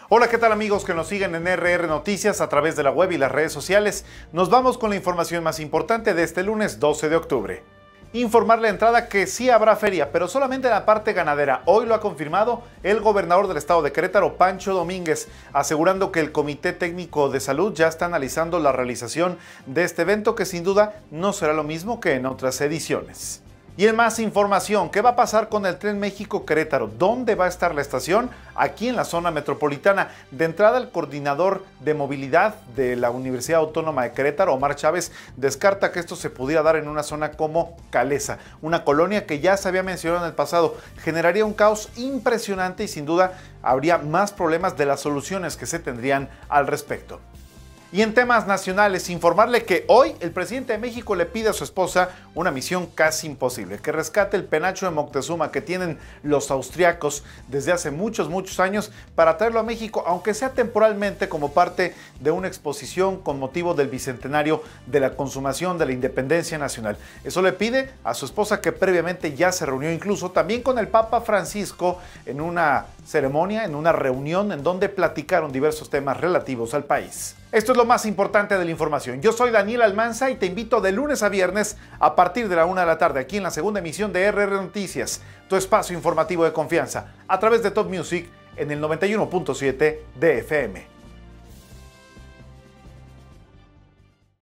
Hola, ¿qué tal amigos que nos siguen en RR Noticias a través de la web y las redes sociales? Nos vamos con la información más importante de este lunes 12 de octubre. Informar la entrada que sí habrá feria, pero solamente en la parte ganadera. Hoy lo ha confirmado el gobernador del estado de Querétaro, Pancho Domínguez, asegurando que el Comité Técnico de Salud ya está analizando la realización de este evento, que sin duda no será lo mismo que en otras ediciones. Y en más información, ¿qué va a pasar con el Tren México-Querétaro? ¿Dónde va a estar la estación? Aquí en la zona metropolitana. De entrada, el coordinador de movilidad de la Universidad Autónoma de Querétaro, Omar Chávez, descarta que esto se pudiera dar en una zona como Caleza, una colonia que ya se había mencionado en el pasado. Generaría un caos impresionante y sin duda habría más problemas de las soluciones que se tendrían al respecto. Y en temas nacionales, informarle que hoy el presidente de México le pide a su esposa una misión casi imposible: que rescate el penacho de Moctezuma que tienen los austriacos desde hace muchos años, para traerlo a México, aunque sea temporalmente, como parte de una exposición con motivo del bicentenario de la consumación de la independencia nacional. Eso le pide a su esposa, que previamente ya se reunió incluso también con el Papa Francisco en una ceremonia, en una reunión en donde platicaron diversos temas relativos al país. Esto es lo más importante de la información. Yo soy Daniel Almanza y te invito de lunes a viernes a partir de la 1 de la tarde aquí en la segunda emisión de RR Noticias, tu espacio informativo de confianza, a través de Top Music en el 91.7 de FM.